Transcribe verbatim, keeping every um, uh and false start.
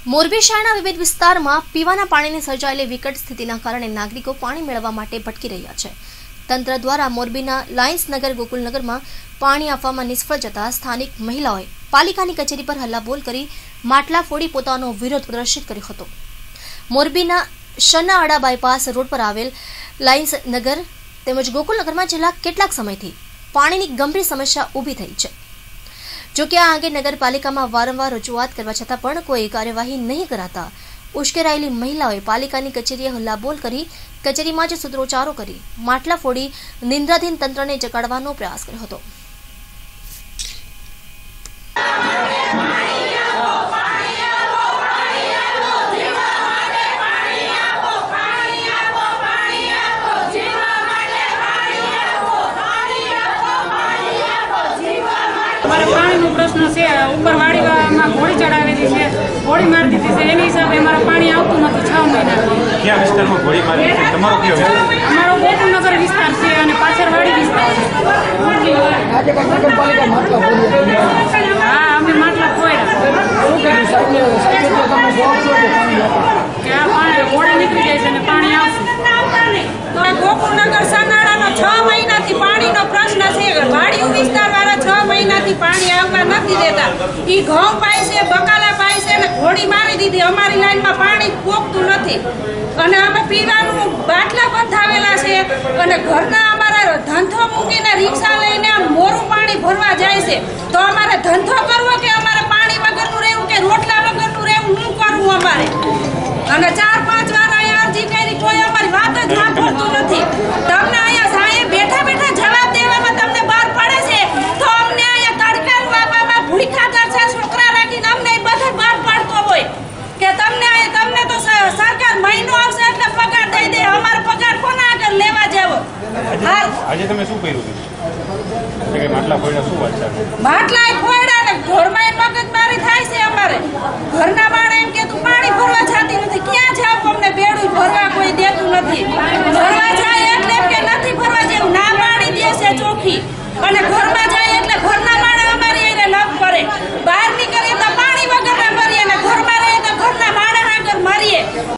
મોરબી શહેરના વિવિધ વિસ્તારમાં પીવાના પાણીની સર્જાયેલી વિકટ સ્થિતિના કારણે નાગરિકો પાણી મેળવવા માટે ભટકી રહ્યા છે। તંત્ર દ્વારા મોરબીના લાયન્સનગર ગોકુલનગરમાં પાણી આપવામાં નિષ્ફળ જતા સ્થાનિક મહિલાઓએ પાલિકાની કચેરી પર હલ્લાબોલ કરી માટલા ફોડી પોતાનો વિરોધ પ્રદર્શિત કર્યો હતો। મોરબીના શનાઆડા બાયપાસ રોડ પર આવેલ લાયન્સનગર તેમજ ગોકુલનગરમાં છેલ્લા કેટલાક સમયથી પાણીની ગંભીર સમસ્યા ઊભી થઈ છે। જો કે આ અંગે નગરપાલિકામાં વારંવાર રજૂઆત કરવા છતાં પણ કોઈ કાર્યવાહી નહીં કરાતા ઉશ્કેરાયેલી મહિલાઓએ પાલિકાની કચેરીએ હલ્લાબોલ કરી કચેરીમાં જ સૂત્રોચ્ચારો કરી માટલા ફોડી નિંદ્રાધીન તંત્રને જગાડવાનો પ્રયાસ કર્યો હતો। पानी प्रश्न से ऊपर वाड़ी में घोड़ी चढ़ावेली है, घोड़ी मार दी है, एनी हिसाब से हमारा पानी आवतुं नथी छ महीना। क्या विस्तार में घोड़ी मारी है? तमारो क्यों विस्तार? हमारो गोकुलनगर विस्तार से अने पाछळवाड़ी विस्तार है। આજે નગરપાલિકા માટલા ફોડી हां અમે માટલા ફોડ્યા। શું કરી સાહેબ સાહેબ તમે જોબ છો કે પાણી આપો કે આ પાણી ઘોડી નીકળી જાય છે અને પાણી આવશે તો ગોકુલનગર સનાળાનો છ મહિનાથી પાણીનો પ્રશ્ન છે। વાડીઓ વિસ્તારવાળા છ મહિનાથી પાણી આવવા નથી દેતા। ઈ ઘઉં પાય છે, બકાલા પાય છે અને ઘોડી મારી દીધી। અમારી લાઈનમાં પાણી પોગતું નથી અને અમે પીવાનું બાટલા બંધાવેલા છે અને ઘરના અમારા ધંધો મૂકીને રિક્ષા લઈને મોરું પાણી ભરવા જાય છે। તો અમારે ધંધો કરવો કે અમારે પાણી વગરનું રહેવું કે રોટલા વગરનું રહેવું, હું કરવું અમારે? અને ચાર પાંચ વાર અહીંયા અરજી કરી, કોઈ અમારી વાત જ સાંભળતું નથી। તમને અહીંયા સાહેબ બેઠા બેઠા જવાબ દેવામાં તમને બહાર પડે છે તો અમને અહીંયા તડકાનું આપવામાં ભૂખા છે છોકરા રાખીને અમને બધે બહાર પાડતો હોય કે તમને અહીંયા તમને તો સરકાર મહિનો આવશે એટલે પગાર દઈ દે। અમારો પગાર કોના આગળ લેવા જેવો? હાલ આજે તમે શું કર્યું છે? કે માટલા ફોડ્યા, શું વાત છે? માટલા ફોડ્યા ને ઘરમાં મગજમારી થાય છે અમારે। ઘરના બાળ એમ કે તું પાણી ભરવા જતી નથી, ક્યાં જાવ? અમને બેડું ભરવા કોઈ દેતું નથી। ભરવા જાય એટલે કે નથી ભરવા જેવું, ના પાડી દે છે ચોખ્ખી અને ઘરમાં જાય